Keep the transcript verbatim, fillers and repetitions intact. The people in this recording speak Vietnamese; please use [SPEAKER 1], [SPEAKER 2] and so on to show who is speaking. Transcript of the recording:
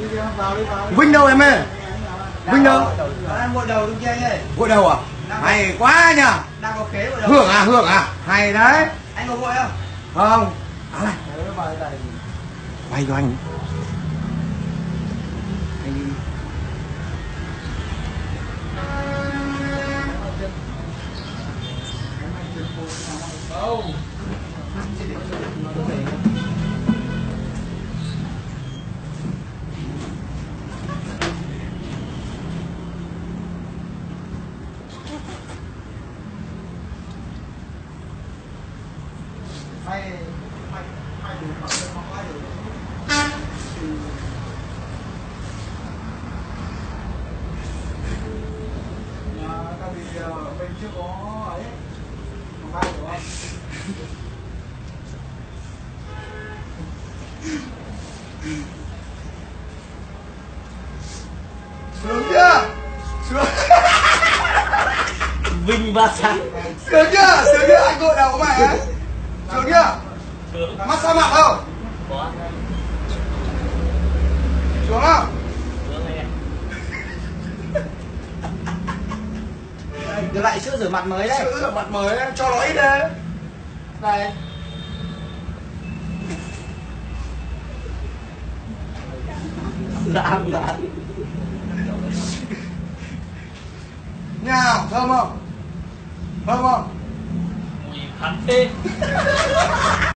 [SPEAKER 1] Vinh đâu em ơi? Vinh đâu?
[SPEAKER 2] Đang gội đầu trong kia nhỉ?
[SPEAKER 1] Gội đầu à? Hay quá nhỉ?
[SPEAKER 2] Đang có khế gội đầu.
[SPEAKER 1] Hưởng à? Hưởng à? Hay đấy.
[SPEAKER 2] Anh có gội không?
[SPEAKER 1] Không. À này. Quay cho anh. Anh đi.
[SPEAKER 2] Mày mày mày đủ mà không ai đủ. Tại vì mình chưa có ấy, không ai đủ không?
[SPEAKER 1] Sướng chưa? Sướng.
[SPEAKER 3] Vinh ba sáng.
[SPEAKER 1] Sướng chưa? Sướng chưa? Anh gội đầu của mày á? Sướng chưa?
[SPEAKER 3] Sướng.
[SPEAKER 1] Massage mặt không?
[SPEAKER 3] Có.
[SPEAKER 1] Sướng không?
[SPEAKER 3] Sướng anh em.
[SPEAKER 2] Được lại sữa rửa mặt mới đấy.
[SPEAKER 1] Sữa rửa mặt mới đấy, cho nó ít đấy. Này.
[SPEAKER 3] Lãng lãng.
[SPEAKER 1] Nào, thơm không? Thơm không?
[SPEAKER 3] Mùi khắn thế.